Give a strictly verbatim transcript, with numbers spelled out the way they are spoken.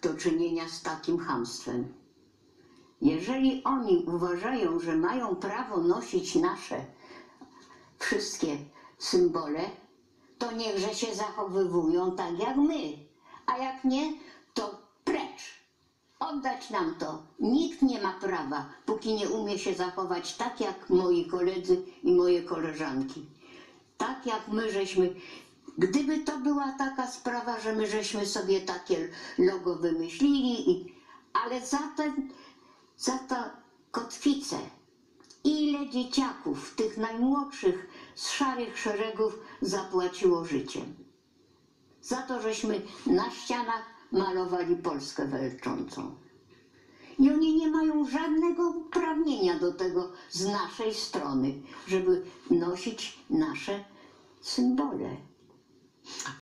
do czynienia z takim chamstwem. Jeżeli oni uważają, że mają prawo nosić nasze wszystkie symbole, to niechże się zachowywują tak jak my, a jak nie, to precz. Oddać nam to. Nikt nie ma prawa, póki nie umie się zachować tak jak moi koledzy i moje koleżanki. Tak jak my żeśmy, gdyby to była taka sprawa, że my żeśmy sobie takie logo wymyślili, i, ale za ten, za tę kotwicę, ile dzieciaków, tych najmłodszych z szarych szeregów zapłaciło życiem. Za to, żeśmy na ścianach malowali Polskę walczącą. I oni nie mają żadnego uprawnienia do tego z naszej strony, żeby nosić nasze symbole.